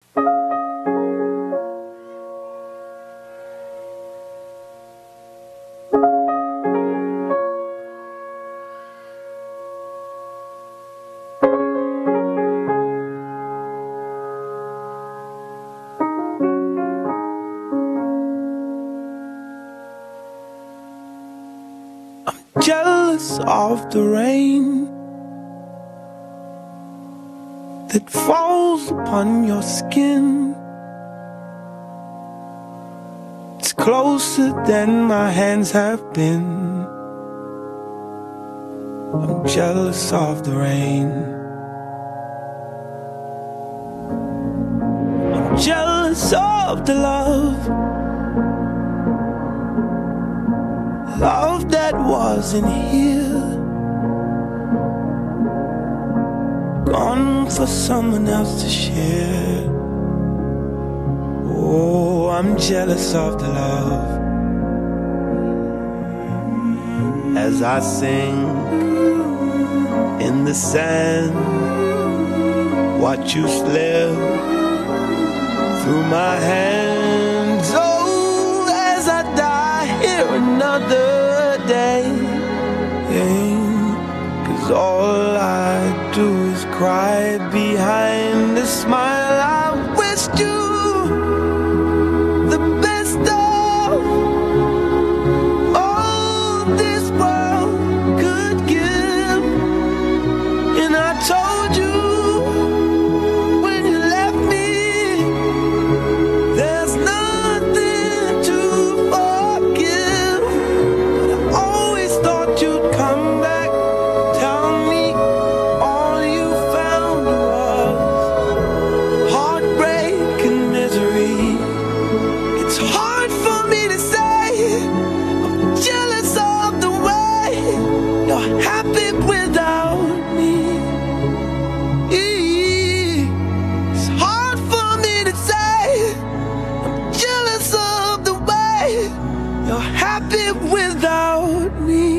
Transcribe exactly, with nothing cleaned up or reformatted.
Jealous of the rain that falls upon your skin. It's closer than my hands have been. I'm jealous of the rain. I'm jealous of the love, love that wasn't here, gone for someone else to share. Oh, I'm jealous of the love. As I sing in the sand, watch you slip through my hands. Oh, as I die here another day, yeah, 'cause all I do is cry behind a smile. I wished you the best of all this world could give, and I told you when you left me, there's nothing to forgive. But I always thought you'd come back, tell me all you found was heartbreak and misery. It's hard for me to say, I'm jealous of the way you're happy without me. It's hard for me to say, I'm jealous of the way you're happy without me.